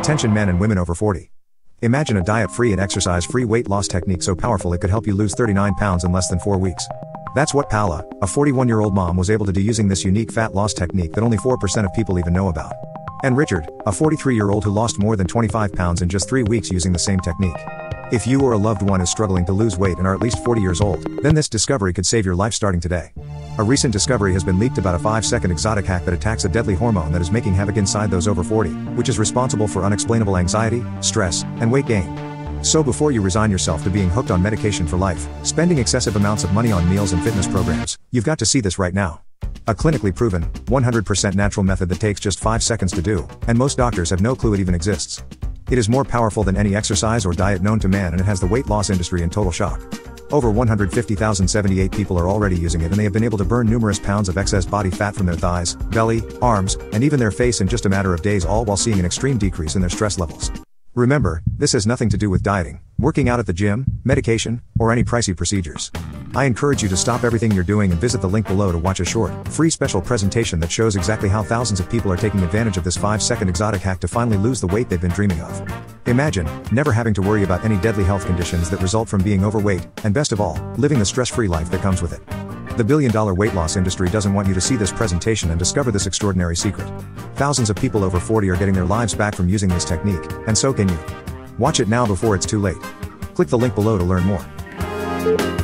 Attention men and women over 40. Imagine a diet-free and exercise-free weight loss technique so powerful it could help you lose 39 pounds in less than 4 weeks. That's what Paula, a 41-year-old mom, was able to do using this unique fat loss technique that only 4% of people even know about. And Richard, a 43-year-old who lost more than 25 pounds in just 3 weeks using the same technique. If you or a loved one is struggling to lose weight and are at least 40 years old, then this discovery could save your life starting today. A recent discovery has been leaked about a 5-second exotic hack that attacks a deadly hormone that is making havoc inside those over 40, which is responsible for unexplainable anxiety, stress, and weight gain. So before you resign yourself to being hooked on medication for life, spending excessive amounts of money on meals and fitness programs, you've got to see this right now. A clinically proven, 100% natural method that takes just 5 seconds to do, and most doctors have no clue it even exists. It is more powerful than any exercise or diet known to man, and it has the weight loss industry in total shock. Over 150,078 people are already using it, and they have been able to burn numerous pounds of excess body fat from their thighs, belly, arms, and even their face in just a matter of days, all while seeing an extreme decrease in their stress levels. Remember, this has nothing to do with dieting, working out at the gym, medication, or any pricey procedures. I encourage you to stop everything you're doing and visit the link below to watch a short, free special presentation that shows exactly how thousands of people are taking advantage of this 5-second exotic hack to finally lose the weight they've been dreaming of. Imagine, never having to worry about any deadly health conditions that result from being overweight, and best of all, living the stress-free life that comes with it. The billion-dollar weight loss industry doesn't want you to see this presentation and discover this extraordinary secret. Thousands of people over 40 are getting their lives back from using this technique, and so can you. Watch it now before it's too late. Click the link below to learn more.